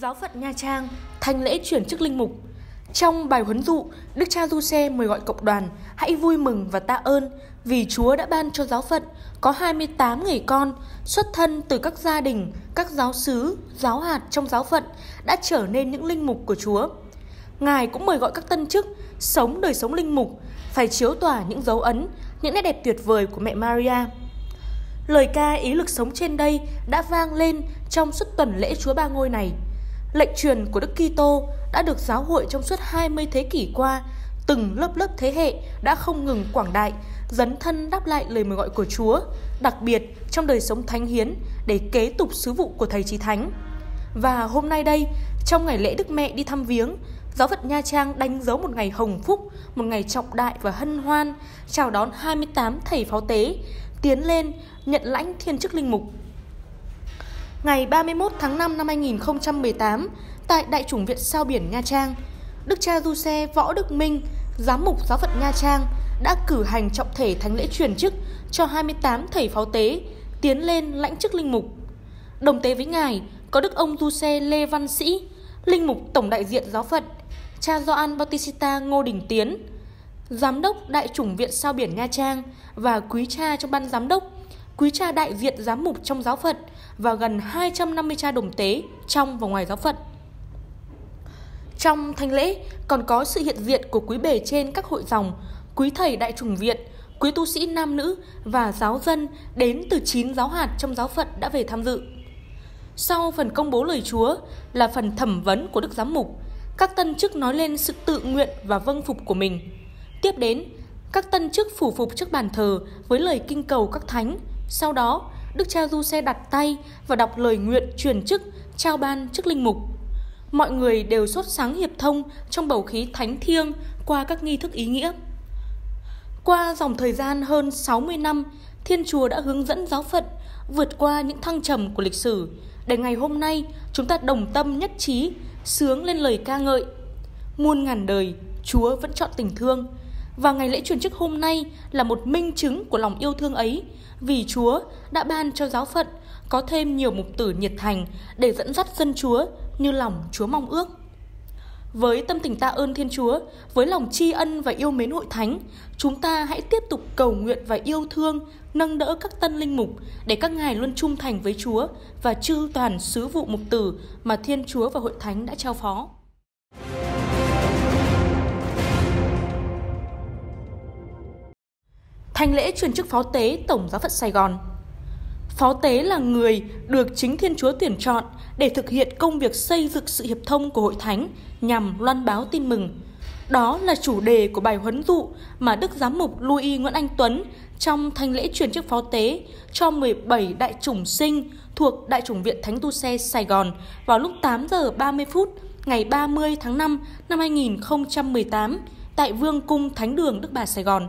Giáo phận Nha Trang, thanh lễ chuyển chức linh mục. Trong bài huấn dụ, Đức cha Giuse mời gọi cộng đoàn hãy vui mừng và tạ ơn vì Chúa đã ban cho giáo phận có 28 người con xuất thân từ các gia đình, các giáo xứ, giáo hạt trong giáo phận đã trở nên những linh mục của Chúa. Ngài cũng mời gọi các tân chức sống đời sống linh mục, phải chiếu tỏa những dấu ấn, những nét đẹp tuyệt vời của mẹ Maria. Lời ca ý lực sống trên đây đã vang lên trong suốt tuần lễ Chúa Ba Ngôi này. Lệnh truyền của Đức Kitô đã được giáo hội trong suốt 20 thế kỷ qua, từng lớp lớp thế hệ đã không ngừng quảng đại, dấn thân đáp lại lời mời gọi của Chúa, đặc biệt trong đời sống thánh hiến để kế tục sứ vụ của Thầy Chí Thánh. Và hôm nay đây, trong ngày lễ Đức Mẹ đi thăm viếng, giáo phận Nha Trang đánh dấu một ngày hồng phúc, một ngày trọng đại và hân hoan, chào đón 28 thầy pháo tế tiến lên nhận lãnh thiên chức linh mục. Ngày 31 tháng 5 năm 2018, tại Đại chủng viện Sao Biển Nha Trang, Đức cha Giuse Võ Đức Minh, giám mục giáo phận Nha Trang đã cử hành trọng thể thánh lễ truyền chức cho 28 thầy pháo tế tiến lên lãnh chức linh mục. Đồng tế với Ngài có Đức ông Giuse Lê Văn Sĩ, linh mục tổng đại diện giáo phận, cha Gioan Bautista Ngô Đình Tiến, giám đốc Đại chủng viện Sao Biển Nha Trang và quý cha trong ban giám đốc, quý cha đại diện giám mục trong giáo phận và gần 250 cha đồng tế trong và ngoài giáo phận. Trong thánh lễ còn có sự hiện diện của quý bề trên các hội dòng, quý thầy đại chủng viện, quý tu sĩ nam nữ và giáo dân đến từ 9 giáo hạt trong giáo phận đã về tham dự. Sau phần công bố lời Chúa là phần thẩm vấn của Đức Giám mục, các tân chức nói lên sự tự nguyện và vâng phục của mình. Tiếp đến, các tân chức phủ phục trước bàn thờ với lời kinh cầu các thánh. Sau đó, Đức cha Giuse đặt tay và đọc lời nguyện truyền chức, trao ban chức linh mục. Mọi người đều sốt sắng hiệp thông trong bầu khí thánh thiêng qua các nghi thức ý nghĩa. Qua dòng thời gian hơn 60 năm, Thiên Chúa đã hướng dẫn giáo phận vượt qua những thăng trầm của lịch sử, để ngày hôm nay chúng ta đồng tâm nhất trí, sướng lên lời ca ngợi. Muôn ngàn đời, Chúa vẫn chọn tình thương. Và ngày lễ truyền chức hôm nay là một minh chứng của lòng yêu thương ấy, vì Chúa đã ban cho giáo phận có thêm nhiều mục tử nhiệt thành để dẫn dắt dân Chúa như lòng Chúa mong ước. Với tâm tình tạ ơn Thiên Chúa, với lòng tri ân và yêu mến hội thánh, chúng ta hãy tiếp tục cầu nguyện và yêu thương, nâng đỡ các tân linh mục để các ngài luôn trung thành với Chúa và chư toàn sứ vụ mục tử mà Thiên Chúa và hội thánh đã trao phó. Thánh lễ truyền chức pháo tế Tổng giáo phận Sài Gòn. Pháo tế là người được chính Thiên Chúa tuyển chọn để thực hiện công việc xây dựng sự hiệp thông của hội thánh nhằm loan báo tin mừng. Đó là chủ đề của bài huấn dụ mà Đức Giám mục Louis Nguyễn Anh Tuấn trong thánh lễ truyền chức pháo tế cho 17 đại chủng sinh thuộc Đại chủng viện Thánh Giuse Sài Gòn vào lúc 8 giờ 30 phút ngày 30 tháng 5 năm 2018 tại Vương cung Thánh đường Đức Bà Sài Gòn.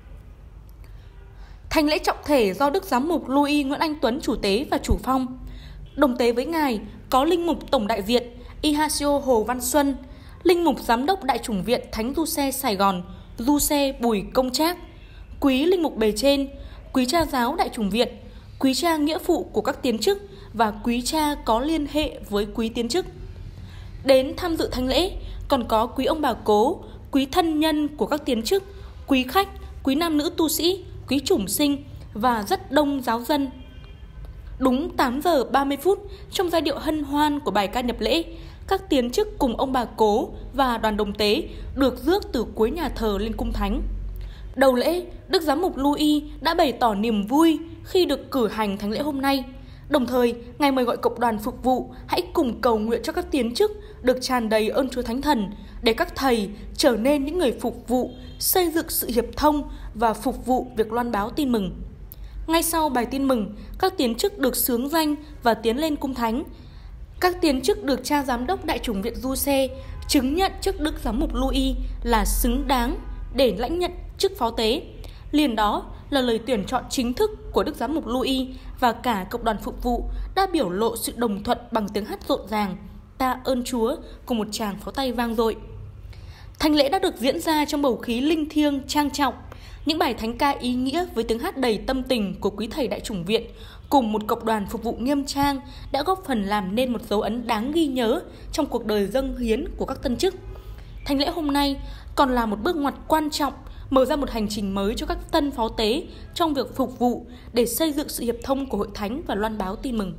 Thánh lễ trọng thể do Đức Giám mục Louis Nguyễn Anh Tuấn chủ tế và chủ phong. Đồng tế với Ngài có linh mục tổng đại diện Ignacio Hồ Văn Xuân, linh mục giám đốc Đại chủng viện Thánh Giuse Sài Gòn Giuse Bùi Công Trác, quý linh mục bề trên, quý cha giáo Đại chủng viện, quý cha nghĩa phụ của các tiến chức và quý cha có liên hệ với quý tiến chức. Đến tham dự thánh lễ còn có quý ông bà cố, quý thân nhân của các tiến chức, quý khách, quý nam nữ tu sĩ, quý chủng sinh và rất đông giáo dân. Đúng 8 giờ 30 phút, trong giai điệu hân hoan của bài ca nhập lễ, các tiến chức cùng ông bà cố và đoàn đồng tế được rước từ cuối nhà thờ lên cung thánh. Đầu lễ, Đức Giám mục Louis đã bày tỏ niềm vui khi được cử hành thánh lễ hôm nay. Đồng thời, Ngài mời gọi cộng đoàn phục vụ hãy cùng cầu nguyện cho các tiến chức được tràn đầy ơn Chúa Thánh Thần để các thầy trở nên những người phục vụ, xây dựng sự hiệp thông và phục vụ việc loan báo tin mừng. Ngay sau bài tin mừng, các tiến chức được xướng danh và tiến lên cung thánh. Các tiến chức được cha giám đốc Đại chủng viện Giuse chứng nhận trước Đức Giám mục Louis là xứng đáng để lãnh nhận chức pháo tế. Liền đó là lời tuyển chọn chính thức của Đức Giám mục Louis và cả cộng đoàn phục vụ đã biểu lộ sự đồng thuận bằng tiếng hát rộn ràng, tạ ơn Chúa cùng một tràng pháo tay vang dội. Thánh lễ đã được diễn ra trong bầu khí linh thiêng trang trọng. Những bài thánh ca ý nghĩa với tiếng hát đầy tâm tình của quý thầy Đại chủng viện cùng một cộng đoàn phục vụ nghiêm trang đã góp phần làm nên một dấu ấn đáng ghi nhớ trong cuộc đời dâng hiến của các tân chức. Thánh lễ hôm nay còn là một bước ngoặt quan trọng, mở ra một hành trình mới cho các tân phó tế trong việc phục vụ để xây dựng sự hiệp thông của hội thánh và loan báo tin mừng.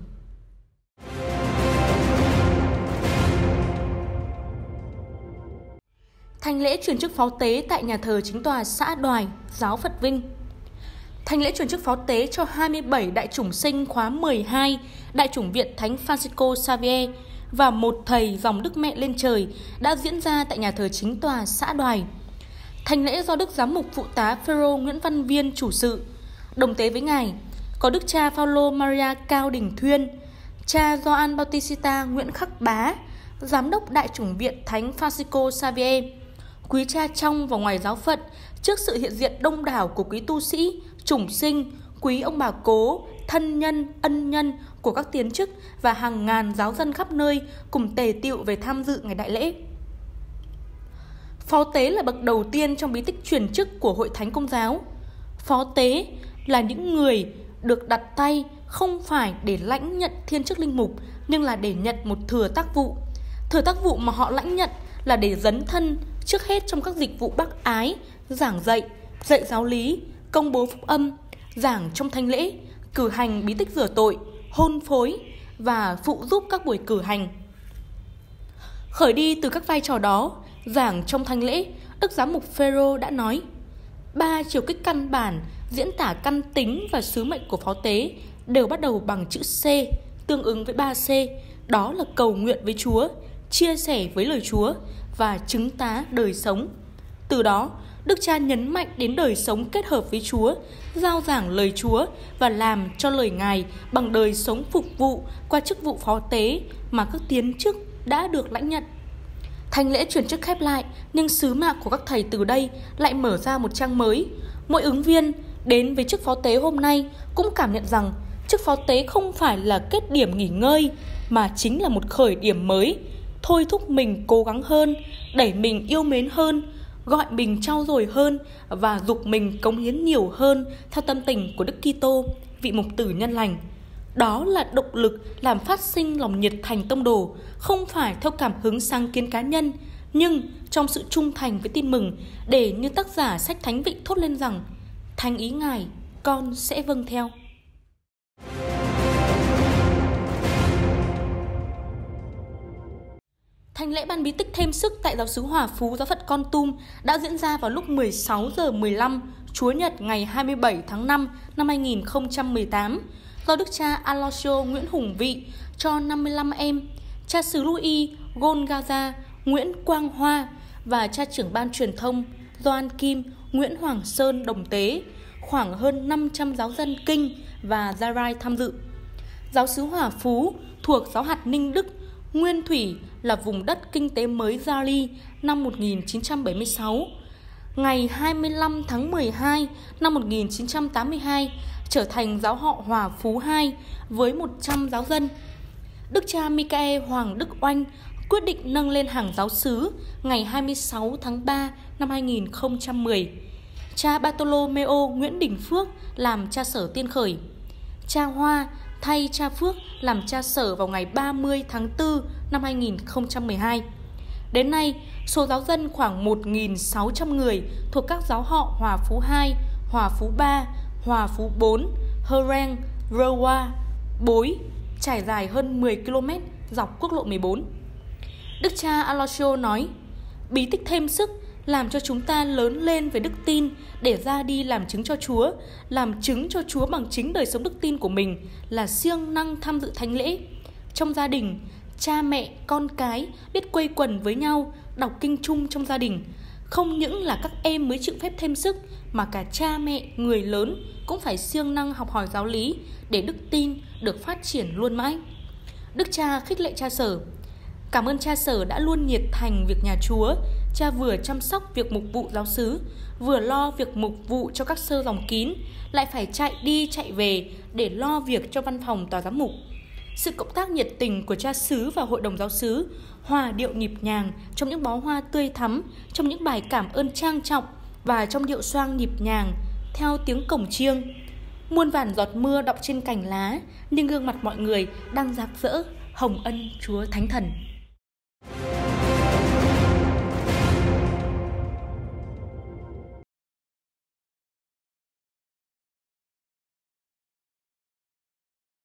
Thánh lễ chuyển chức phó tế tại nhà thờ chính tòa xã Đoài, giáo Phật Vinh. Thánh lễ chuyển chức phó tế cho 27 đại chủng sinh khóa 12 Đại chủng viện Thánh Francisco Xavier và một thầy dòng Đức Mẹ lên trời đã diễn ra tại nhà thờ chính tòa xã Đoài. Thánh lễ do Đức Giám mục Phụ tá Phêrô Nguyễn Văn Viên chủ sự. Đồng tế với Ngài có Đức cha Phaolô Maria Cao Đình Thuyên, cha Gioan Bautista Nguyễn Khắc Bá, Giám đốc Đại chủng viện Thánh Francisco Xavier, quý cha trong và ngoài giáo phận, trước sự hiện diện đông đảo của quý tu sĩ, chủng sinh, quý ông bà cố, thân nhân, ân nhân của các tiến chức và hàng ngàn giáo dân khắp nơi cùng tề tựu về tham dự ngày đại lễ. Phó tế là bậc đầu tiên trong bí tích truyền chức của Hội Thánh Công giáo. Phó tế là những người được đặt tay không phải để lãnh nhận thiên chức linh mục, nhưng là để nhận một thừa tác vụ. Thừa tác vụ mà họ lãnh nhận là để dấn thân trước hết trong các dịch vụ bác ái, giảng dạy, dạy giáo lý, công bố phúc âm, giảng trong thánh lễ, cử hành bí tích rửa tội, hôn phối và phụ giúp các buổi cử hành. Khởi đi từ các vai trò đó, giảng trong thánh lễ, Đức Giám mục Phêrô đã nói: 3 chiều kích căn bản diễn tả căn tính và sứ mệnh của phó tế đều bắt đầu bằng chữ C, tương ứng với 3C, đó là cầu nguyện với Chúa, chia sẻ với lời Chúa và chứng tá đời sống. Từ đó, Đức Cha nhấn mạnh đến đời sống kết hợp với Chúa, rao giảng lời Chúa và làm cho lời Ngài bằng đời sống phục vụ qua chức vụ phó tế mà các tiến chức đã được lãnh nhận. Thánh lễ chuyển chức khép lại, nhưng sứ mạng của các thầy từ đây lại mở ra một trang mới. Mỗi ứng viên đến với chức phó tế hôm nay cũng cảm nhận rằng chức phó tế không phải là kết điểm nghỉ ngơi, mà chính là một khởi điểm mới, thôi thúc mình cố gắng hơn, đẩy mình yêu mến hơn, gọi mình trau dồi hơn và giục mình cống hiến nhiều hơn theo tâm tình của Đức Kitô, vị mục tử nhân lành. Đó là động lực làm phát sinh lòng nhiệt thành tông đồ, không phải theo cảm hứng sáng kiến cá nhân, nhưng trong sự trung thành với tin mừng, để như tác giả sách Thánh Vịnh thốt lên rằng: Thánh ý Ngài, con sẽ vâng theo. Thánh lễ ban bí tích thêm sức tại giáo xứ Hòa Phú, giáo phận Kon Tum đã diễn ra vào lúc 16 giờ 15 Chúa Nhật ngày 27 tháng 5 năm 2018 do Đức cha Aloysio Nguyễn Hùng Vị cho 55 em, cha xứ Louis Gonzaga Nguyễn Quang Hoa và cha trưởng ban truyền thông Doan Kim Nguyễn Hoàng Sơn đồng tế, khoảng hơn 500 giáo dân Kinh và Gia Rai tham dự. Giáo xứ Hòa Phú thuộc giáo hạt Ninh Đức, nguyên thủy là vùng đất kinh tế mới Gia Ly năm 1976. Ngày 25 tháng 12 năm 1982 trở thành giáo họ Hòa Phú II với 100 giáo dân. Đức cha Michael Hoàng Đức Oanh quyết định nâng lên hàng giáo xứ ngày 26 tháng 3 năm 2010. Cha Bartolomeo Nguyễn Đình Phước làm cha sở tiên khởi. Cha Hoa thay cha Phước làm cha sở vào ngày 30 tháng 4 năm 2012. Đến nay, số giáo dân khoảng 1.600 người thuộc các giáo họ Hòa Phú 2, Hòa Phú 3, Hòa Phú 4, Hơ Rang, Rơ Hoa, Bối, trải dài hơn 10 km dọc quốc lộ 14. Đức cha Aloysio nói: bí tích thêm sức làm cho chúng ta lớn lên về đức tin để ra đi làm chứng cho Chúa, làm chứng cho Chúa bằng chính đời sống đức tin của mình là siêng năng tham dự thánh lễ. Trong gia đình, cha mẹ, con cái biết quây quần với nhau, đọc kinh chung trong gia đình. Không những là các em mới chịu phép thêm sức, mà cả cha mẹ, người lớn cũng phải siêng năng học hỏi giáo lý để đức tin được phát triển luôn mãi. Đức cha khích lệ cha sở: cảm ơn cha sở đã luôn nhiệt thành việc nhà Chúa. Cha vừa chăm sóc việc mục vụ giáo xứ, vừa lo việc mục vụ cho các sơ dòng kín, lại phải chạy đi chạy về để lo việc cho văn phòng tòa giám mục. Sự cộng tác nhiệt tình của cha xứ và hội đồng giáo xứ, hòa điệu nhịp nhàng trong những bó hoa tươi thắm, trong những bài cảm ơn trang trọng và trong điệu xoang nhịp nhàng theo tiếng cổng chiêng. Muôn vàn giọt mưa đọng trên cành lá, nhưng gương mặt mọi người đang rạng rỡ hồng ân Chúa Thánh Thần.